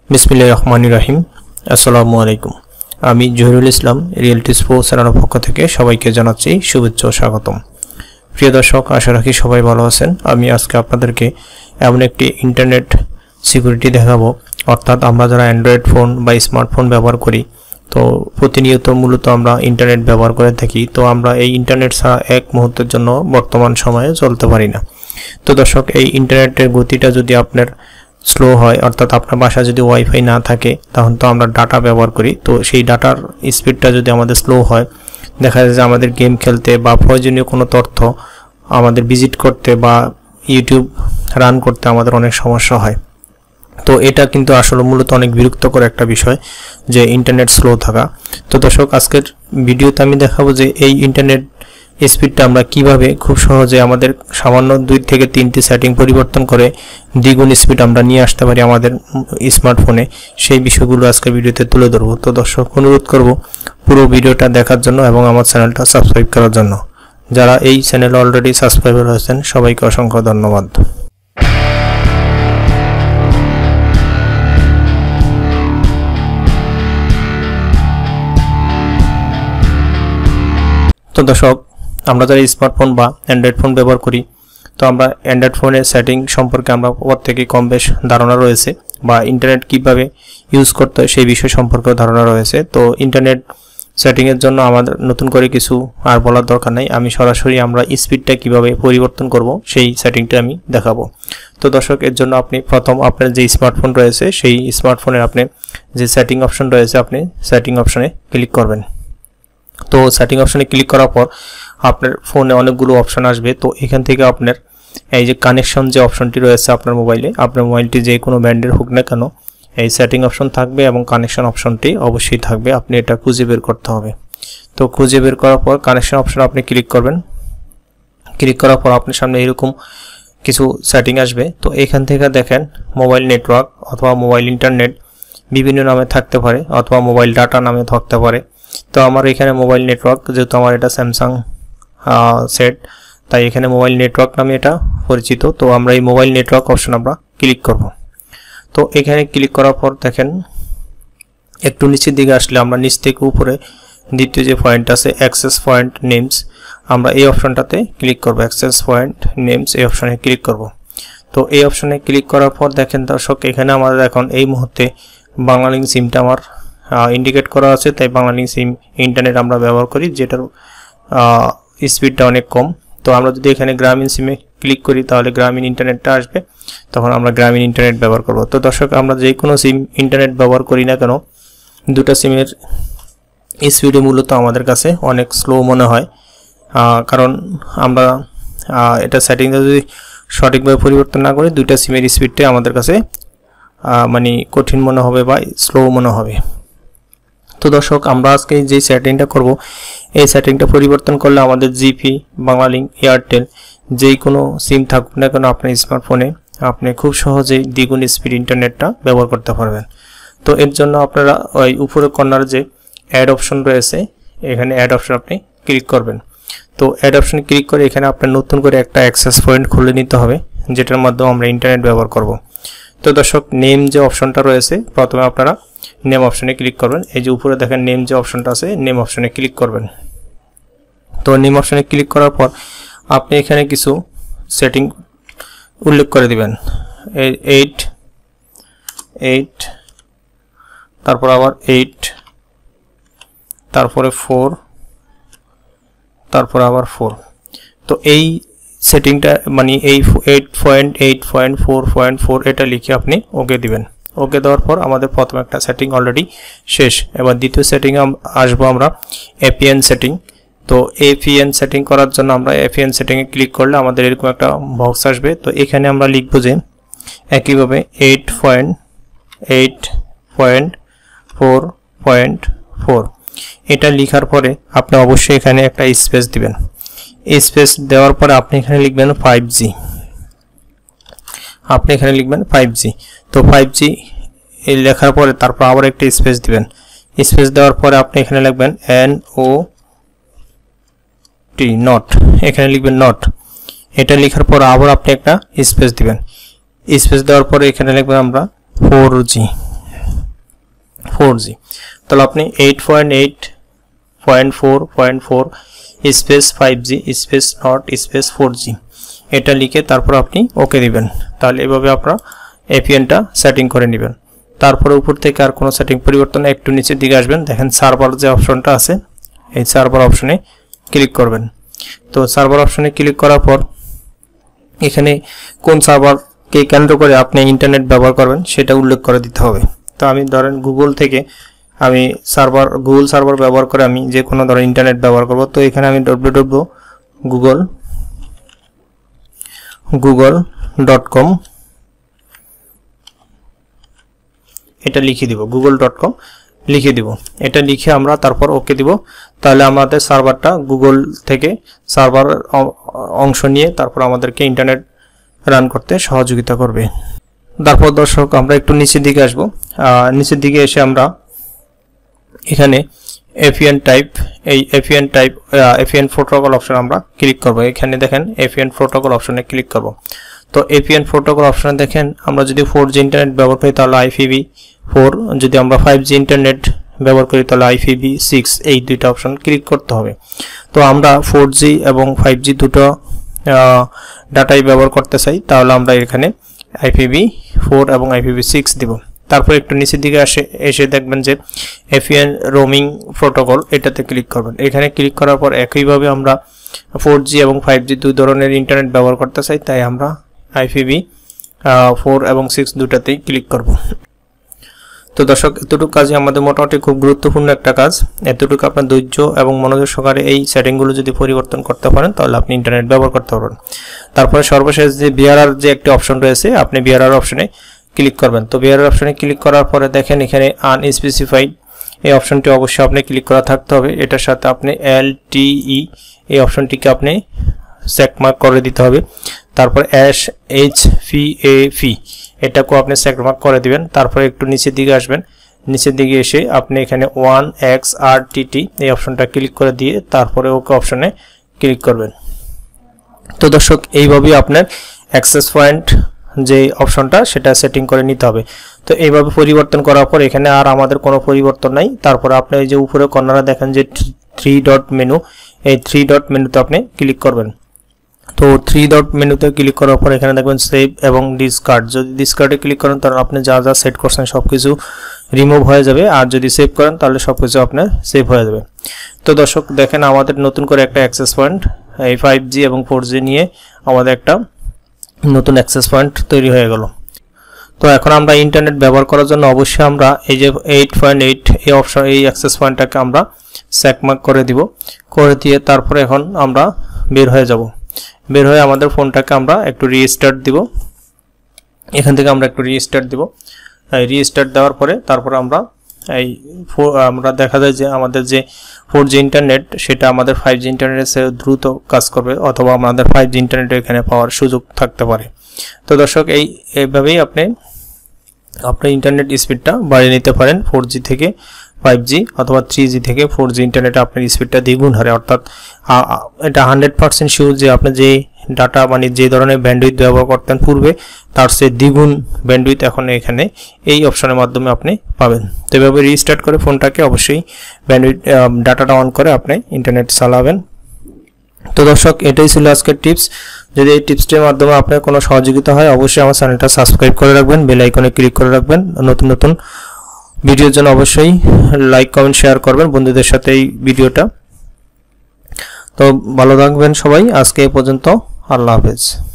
বিসমিল্লাহির রহমানির রহিম। আসসালামু আলাইকুম। আমি জহিরুল ইসলাম রিয়েলটিস প্রো চ্যানেলের পক্ষ থেকে সবাইকে জানাচ্ছি শুভেচ্ছা ও স্বাগতম। প্রিয় দর্শক, আশা রাখি সবাই ভালো আছেন। আমি আজকে আপনাদেরকে এমন একটি ইন্টারনেট সিকিউরিটি দেখাবো, অর্থাৎ আমরা যারা অ্যান্ড্রয়েড ফোন বা স্মার্টফোন ব্যবহার করি, তো প্রতিনিয়ত মূলত আমরা ইন্টারনেট ব্যবহার করে থাকি। তো আমরা এই ইন্টারনেট ছাড়া এক মুহূর্তের জন্য বর্তমান সময়ে চলতে পারি না। তো দর্শক, এই ইন্টারনেটের গতিটা যদি আপনার স্লো হয়, অর্থাৎ আপনার বাসায় যদি ওয়াইফাই না থাকে, তখন তো আমরা ডাটা ব্যবহার করি। তো সেই ডাটার স্পিডটা যদি আমাদের স্লো হয়, দেখা যায় যে আমাদের গেম খেলতে বা প্রয়োজনীয় কোনো তথ্য আমাদের ভিজিট করতে বা ইউটিউব রান করতে আমাদের অনেক সমস্যা হয়। তো এটা কিন্তু আসলে মূলত অনেক বিরক্তকর একটা বিষয় যে ইন্টারনেট স্লো থাকা। তো দর্শক, আজকের ভিডিওতে আমি দেখাবো যে এই ইন্টারনেট স্পিডটা আমরা কিভাবে খুব সহজে আমাদের সামান্য 2 থেকে 3টি সেটিং পরিবর্তন করে দ্বিগুণ স্পিড আমরা নিয়ে আসতে পারি আমাদের স্মার্টফোনে। সেই বিষয়গুলো আজকের ভিডিওতে তুলে ধরবো। তো দর্শক, অনুরোধ করব পুরো ভিডিওটা দেখার জন্য এবং আমার চ্যানেলটা সাবস্ক্রাইব করার জন্য। যারা এই চ্যানেলে অলরেডি সাবস্ক্রাইবার হয়েছেন, সবাইকে অসংখ্য ধন্যবাদ। তো দর্শক, আমরা যারা স্মার্টফোন বা অ্যান্ড্রয়েড ফোন ব্যবহার করি, তো আমরা অ্যান্ড্রয়েড ফোনের সেটিং সম্পর্কে আমরা প্রত্যেকেই কম বেশ ধারণা রয়েছে, বা ইন্টারনেট কিভাবে ইউজ করতে হয় সেই বিষয় সম্পর্কেও ধারণা রয়েছে। তো ইন্টারনেট সেটিংয়ের জন্য আমাদের নতুন করে কিছু আর বলার দরকার নাই। আমি সরাসরি আমরা স্পিডটা কিভাবে পরিবর্তন করব সেই সেটিংটা আমি দেখাবো। তো দর্শক, এর জন্য আপনি প্রথম আপনার যে স্মার্টফোন রয়েছে সেই স্মার্টফোনের আপনি যে সেটিং অপশন রয়েছে, আপনি সেটিং অপশনে ক্লিক করবেন। তো সেটিং অপশনে ক্লিক করার পর আপনার ফোনে অনেকগুলো অপশন আসবে। তো এখান থেকে আপনার এই যে কানেকশন যে অপশনটি রয়েছে আপনার মোবাইলে, আপনার মোবাইলটি যে কোনো ব্র্যান্ডের হোক না কেন, এই সেটিং অপশন থাকবে এবং কানেকশন অপশনটি অবশ্যই থাকবে। আপনি এটা খুঁজে বের করতে হবে। তো খুঁজে বের করার পর কানেকশন অপশন আপনি ক্লিক করবেন। ক্লিক করার পর আপনার সামনে এরকম কিছু সেটিং আসবে। তো এখান থেকে দেখেন মোবাইল নেটওয়ার্ক অথবা মোবাইল ইন্টারনেট বিভিন্ন নামে থাকতে পারে, অথবা মোবাইল ডাটা নামে থাকতে পারে। তো আমার এখানে মোবাইল নেটওয়ার্ক, যেহেতু আমার এটা স্যামসাং সেট, তাই এখানে মোবাইল নেটওয়ার্ক নামে এটা পরিচিত। তো আমরা এই মোবাইল নেটওয়ার্ক অপশন আমরা ক্লিক করব। তো এখানে ক্লিক করার পর দেখেন একটু নিচের দিকে আসলে আমরা নিচ থেকে উপরে দ্বিতীয় যে পয়েন্ট আছে অ্যাক্সেস পয়েন্ট নেমস, আমরা এই অপশনটাতে ক্লিক করব। অ্যাক্সেস পয়েন্ট নেমস এই অপশনে ক্লিক করব। তো এই অপশনে ক্লিক করার পর দেখেন দর্শক, এখানে আমাদের এখন এই মুহূর্তে বাংলালিংক সিমটা আমার ইন্ডিকেট করা আছে, তাই বাংলালিংক সিম ইন্টারনেট আমরা ব্যবহার করি, যেটার স্পিডটা অনেক কম। তো আমরা যদি এখানে গ্রামীণ সিমে ক্লিক করি তাহলে গ্রামীণ ইন্টারনেটটা আসবে, তখন আমরা গ্রামীণ ইন্টারনেট ব্যবহার করব। তো দর্শক, আমরা যে কোনো সিম ইন্টারনেট ব্যবহার করি না কেন, দুটো সিমের স্পিডে মূলত আমাদের কাছে অনেক স্লো মনে হয়, কারণ আমরা এটা সেটিংটা যদি সঠিকভাবে পরিবর্তন না করি, দুইটা সিমের স্পিডটাই আমাদের কাছে মানে কঠিন মনে হবে বা স্লো মনে হবে। তো দর্শক, আমরা আজকে যে সেটিংটা করব, এই সেটিংটা পরিবর্তন করলে আমাদের জিপি, বাংলালিংক, এয়ারটেল যেই কোনো সিম থাকুক না কেন আপনার স্মার্টফোনে আপনি খুব সহজেই দ্বিগুণ স্পিড ইন্টারনেটটা ব্যবহার করতে পারবেন। তো এর জন্য আপনারা ওই উপরে কর্নার যে অ্যাড অপশন রয়েছে, এখানে অ্যাড অপশন আপনি ক্লিক করবেন। তো অ্যাড অপশনে ক্লিক করে এখানে আপনার নতুন করে একটা অ্যাক্সেস পয়েন্ট খুলে নিতে হবে, যেটার মাধ্যমে আমরা ইন্টারনেট ব্যবহার করব। তো দর্শক, নেম যে অপশনটা রয়েছে, প্রথমে আপনারা নেম অপশনে ক্লিক করবেন। এই যে উপরে দেখেন নেম যে অপশনটা আছে, নেম অপশনে ক্লিক করবেন। তো নেম অপশনে ক্লিক করার পর আপনি এখানে কিছু সেটিং উল্লেখ করে দিবেন। 8, তারপর আবার 8, তারপরে 4, তারপর আবার 4। তো এই সেটিংটা মানে এই 8.8.4.4 এটা লিখে আপনি ওকে দিবেন। ওকে দেওয়ার পর আমাদের প্রথম একটা সেটিং অলরেডি শেষ। এবার দ্বিতীয় সেটিং আসবো আমরা এপিএন সেটিং। তো এপিএন সেটিং করার জন্য আমরা এপিএন সেটিংয়ে ক্লিক করলে আমাদের এরকম একটা বক্স আসবে। তো এখানে আমরা লিখবো যে একইভাবে 8.8.4.4 এটা লেখার পরে আপনি অবশ্যই এখানে একটা স্পেস দিবেন। স্পেস দেওয়ার পরে আপনি এখানে লিখবেন 5G। আপনি এখানে লিখবেন 5G। তো 5G এই লেখার পরে তারপর আবার একটা স্পেস দিবেন। স্পেস দেওয়ার পরে আপনি এখানে লিখবেন NOT, এখানে লিখবেন নট। এটা লেখার পর আবার আপনি একটা স্পেস দিবেন। স্পেস দেওয়ার পরে এখানে লিখবেন আমরা 4G। 4G তাহলে আপনি 8.8.4.4 space 5G space not space 4G এটা লিখে তারপর আপনি ওকে দিবেন। তাহলে এভাবে আপনারা এপিএনটা সেটিং করে নেবেন। তারপরে উপর থেকে আর কোনো সেটিং পরিবর্তন একটু নিচের দিকে আসবেন, দেখেন সার্ভার যে অপশনটা আছে এই সার্ভার অপশনে ক্লিক করবেন। তো সার্ভার অপশনে ক্লিক করার পর এখানে কোন সার্ভারকে কেন্দ্র করে আপনি ইন্টারনেট ব্যবহার করবেন সেটা উল্লেখ করে দিতে হবে। তো আমি ধরেন গুগল থেকে আমি গুগল সার্ভার ব্যবহার করে আমি যে কোনো ধরনের ইন্টারনেট ব্যবহার করব। তো এখানে আমি www.google.com এটা লিখে দিব, google.com লিখে দিব। এটা লিখে আমরা তারপর ওকে দিব। তাহলে আমাদের সার্ভারটা গুগল থেকে সার্ভার অংশ নিয়ে তারপর আমাদেরকে ইন্টারনেট রান করতে সহযোগিতা করবে। তারপর দর্শক আমরা একটু নিচের দিকে আসব। নিচের দিকে এসে আমরা এখানে এফএন প্রোটোকল অপশন আমরা ক্লিক করব। এখানে দেখেন এফএন প্রোটোকল অপশনে ক্লিক করব। তো এফএন প্রোটোকল অপশনে দেখেন আমরা যদি 4G ইন্টারনেট ব্যবহার করি তাহলে IPv4, যদি আমরা 5G ইন্টারনেট ব্যবহার করি তাহলে IPv6, এই দুইটা অপশন ক্লিক করতে হবে। তো আমরা 4G এবং 5G দুটো ডাটাই ব্যবহার করতে চাই, তাহলে আমরা এখানে IPv4 এবং IPv6 দিব। তারপর একটু নিচের দিকে এসে দেখবেন যে এফএন রোমিং প্রোটোকল এটাতে ক্লিক করবেন। এখানে ক্লিক করার পর একইভাবে আমরা 4G এবং 5G দুই ধরনের ইন্টারনেট ব্যবহার করতে চাই, তাই আমরা IPv4 এবং 6 দুটাতেই ক্লিক করব। তো দর্শক এতটুকু কাজই আমাদের মোটামুটি খুব গুরুত্বপূর্ণ একটা কাজ। এতটুকু আপনার ধৈর্য এবং মনোযোগ সহকারে এই সেটিংগুলো যদি পরিবর্তন করতে পারেন তাহলে আপনি ইন্টারনেট ব্যবহার করতে পারবেন। তারপরে সর্বশেষ যে বিআরআর যে একটি অপশন রয়েছে আপনি বিআরআর অপশনে ক্লিক করবেন। তো বিআরআর অপশনে ক্লিক করার পরে দেখেন এখানে আনস্পেসিফাইড এই অপশনটি অবশ্যই আপনি ক্লিক করা থাকতে হবে। এটার সাথে আপনি LTE এই অপশনটিকে আপনি চেক মার্ক করে দিতে হবে। তারপর HVAV এটাকেও আপনি চেক মার্ক করে দিবেন। তারপরে একটু নিচের দিকে আসবেন, নিচের দিকে এসে আপনি এখানে 1XRTT এই অপশনটা ক্লিক করে দিয়ে তারপরে ওকে অপশনে ক্লিক করবেন। তো দর্শক এইভাবেই আপনার অ্যাক্সেস পয়েন্ট যে অপশনটা সেটা সেটিং করে নিতে হবে। তো এইভাবে পরিবর্তন করার পর এখানে আর আমাদের কোনো পরিবর্তন নাই। তারপর আপনি এই যে উপরে কর্নারে দেখেন যে 3 ডট মেনু, এই 3 ডট মেনুতে আপনি ক্লিক করবেন। তো 3 ডট মেনুতে ক্লিক করার পর এখানে দেখবেন সেভ এবং ডিসকার্ড। যদি ডিসকার্ডে ক্লিক করেন তাহলে আপনি যা যা সেট করছেন সবকিছু রিমুভ হয়ে যাবে, আর যদি সেভ করেন তাহলে সবকিছু আপনার সেভ হয়ে যাবে। তো দর্শক দেখেন আমাদের নতুন করে একটা অ্যাক্সেস পয়েন্ট এই 5G এবং 4G নিয়ে আমাদের একটা নতুন অ্যাক্সেস পয়েন্ট তৈরি হয়ে গেল। তো এখন আমরা ইন্টারনেট ব্যবহার করার জন্য অবশ্যই আমরা এই যে 8.8 এই অপশন এই অ্যাক্সেস পয়েন্টটাকে আমরা চেক মার্ক করে দিব। করে দিয়ে তারপরে এখন আমরা বের হয়ে যাব। বের হয়ে আমাদের ফোনটাকে আমরা একটু রিস্টার্ট দিব। এখান থেকে আমরা একটু রিস্টার্ট দিব। রিস্টার্ট দেওয়ার পরে তারপর আমরা দেখা যায় যে আমাদের যে 4G ইন্টারনেট সেটা আমাদের 5G ইন্টারনেটের চেয়ে দ্রুত কাজ করবে, অথবা আমাদের 5G ইন্টারনেট এখানে পাওয়ার সুযোগ থাকতে পারে। তো দর্শক এইভাবেই আপনি আপনার ইন্টারনেট স্পিডটা বাড়িয়ে নিতে পারেন 4G থেকে 5G অথবা 3G থেকে 4G ইন্টারনেটে আপনার স্পিডটা দ্বিগুণ হারে, অর্থাৎ এটা 100% শিওর যে আপনি যে ডাটা মানে যে ধরনের ব্যান্ডউইথ ব্যবহার করতেন পূর্বে তার চেয়ে দ্বিগুণ ব্যান্ডউইথ এখন এখানে এই অপশনের মাধ্যমে আপনি পাবেন। তো এভাবে রিস্টার্ট করে ফোনটাকে অবশ্যই ব্যান্ডউইথ ডাটাটা অন করে আপনি ইন্টারনেট চালাবেন। তো দর্শক এটাই ছিল আজকের টিপস। যদি এই টিপসটির মাধ্যমে আপনার কোনো সহযোগিতা হয় অবশ্যই আমার চ্যানেলটা সাবস্ক্রাইব করে রাখবেন, বেল আইকনে ক্লিক করে রাখবেন। নতুন নতুন ভিডিওর জন্য অবশ্যই লাইক কমেন্ট শেয়ার করবেন বন্ধুদের সাথে এই ভিডিওটা। তো ভালো থাকবেন সবাই, আজকে এই পর্যন্ত, আল্লাহ হাফেজ।